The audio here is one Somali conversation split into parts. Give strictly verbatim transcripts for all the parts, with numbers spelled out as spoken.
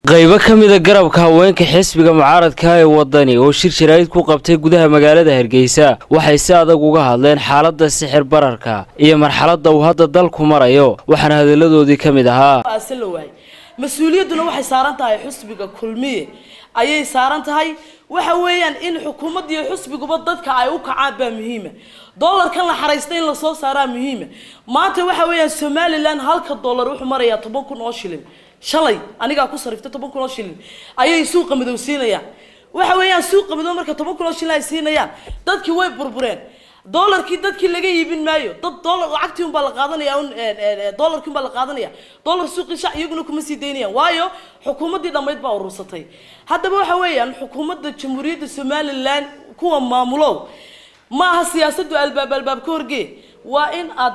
qaybo kamida garabka haweenka xisbiga mucaaradka ee wadani oo shir shiraayid ku qabtay gudaha magaalada Hargeysa waxay si adag uga hadleen xaaladda sixir bararka iyo marxaladda uu hadda dalku marayo waxana hadaladoodii kamid ahaa mas'uuliyaduna waxay saaran tahay xisbiga kulmiye ayay saaran tahay waxa weeyaan in xukuumadda iyo xisbiguba dadka ay u kacaan baa muhiim ah dollarkan la xareystay in la soo saaraa muhiim ah maanta waxa weeyaan Somaliland halka dollar wuxuu marayaa toban kun oo shilin shalay aniga ku sariftay toban kun oo shilin ayay suuqa madow siinayaan waxa weeyaan suuqa madow marka toban kun oo shilin ay siinayaan dadkii way burbureen dollarkii dadkii laga iibin maayo dad dollar lacagtii un baa la qaadanaya un dollarkii un baa la qaadanaya dollar suuqii shacab iyaguna kuma sii deynayaan waayo xukuumaddii dhamayd baa urursatay haddaba waxa weeyaan xukuumadda jamhuuriyadda Somaliland kuwa maamulow ma aha siyaasaddu albaab albaab ka horgee waa in aad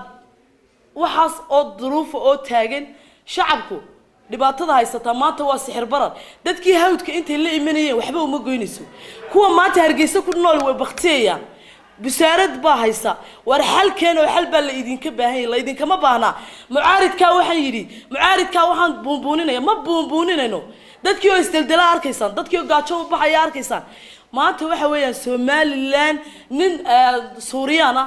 waxaas oo duruuf oo taagan shacabku dhibaatada haysata maanta waa sixir barar dadkii hawdka intay la imanayeen waxba uma goynayso kuwa maanta Hargeysa ku nool way baqtiyayaan بسارد باهيسا ورحل كانوا حل بل إذن كباهي لا إذن كما باهنا معارض كاو حيري معارض كاو حن بونبونين ما بونبونين إنه دت كيو استلدلا أركيسان دت كيو قاتشوا بحياة أركيسان ما توه ويا سوماليلاند من سوريانا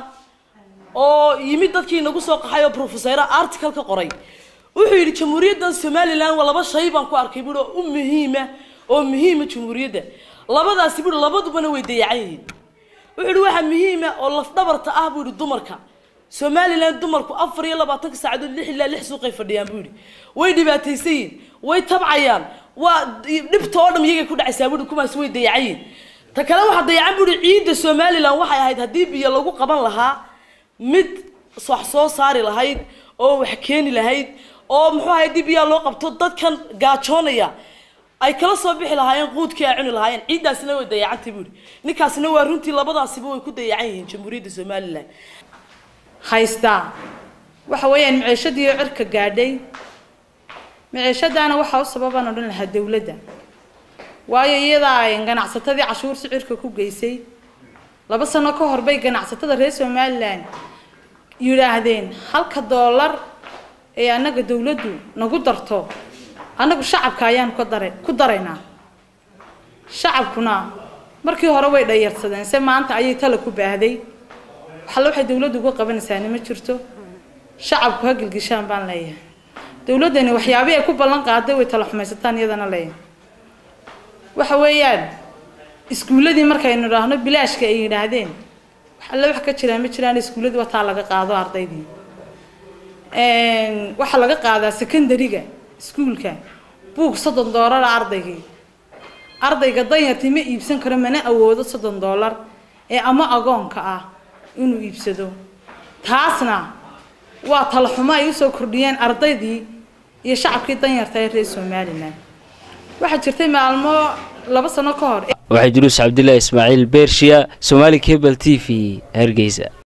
أو يمد دت كيو نقول سوق حياة بروفيسورة أرتكل كقري وحيري جمهورية دن سوماليلاند ولا بس شيء بانكو أركيبلو أمهيمة أمهيمة جمهورية ده لا بد أسيبلو لا بد بنوي ديعين wuxuu waxa muhiim ah oo laf dhabarta ah buu dumarka Somaliland dumarku afar iyo labaatan saacadood lix ilaa lix suuqay fadhiyaan buu way dhibaataysiin way tabcayaan waa dhibto oo dham iyaga ku dhacaysaa buu kumaas way dayacayeen ta kale waxa dayacan buu ciidda Somaliland waxay ahayd hadii biyo lagu qaban lahaa mid sax soo saari lahayd oo wax keeni lahayd oo muxuu ahayd biyo loo qabto dadkan gaajoonaya ay kala soo bixi lahaayeen quudkii ay cuni lahaayeen ciidaasna way dayacantay buu ninkaasna waa runtii labadaasiba way ku dayacan yihiin jamhuuriyadda Somaliland haysta waxa weeyaan maciishadii cirka gaadhay maciishadaana waxa u sababan oo dhan laha dawladda waayo iyada ay ganacsatadii cashuur sicirka ku geysay laba sano ka hor bay ganacsatada reer Somaliland yiraahdeen halka dollar ee anaga dawladdu nagu darto anagu shacabka ayaan ku daray ku daraynaa shacabkuna markii hore way dhayarsadeen se maanta ayay tala ku baahday waxa waxay dawladdu uga qabanaysaa ma jirto shacabku ha gilgishaan baan leeyahay dawladani waxyaabo ay ku ballan qaaday way tala xumaysataan iyadana leeyahay waxa weeyaan iskuuladii markaynu raahno bilaashka ay yiraahdeen waxa la wax ka jira ma jiraan iskuuladii waxa laga qaado ardaydii een waxa laga qaadaa secondary-ga iskuulka buug soddon dollar ardaygii ardayga danyartii ma iibsan karo mana awoodo soddon dollar ee ama agoonka ah inuu iibsado taasna waa tala xumo ay soo kordhiyeen ardaydii iyo shacabkii danyarta ee reer Somaliland waxa jirtay maalmo laba sano ka hor waxa Idris Abdullah Ismaaciil Beershiya Somali Cable T V Hargeysa.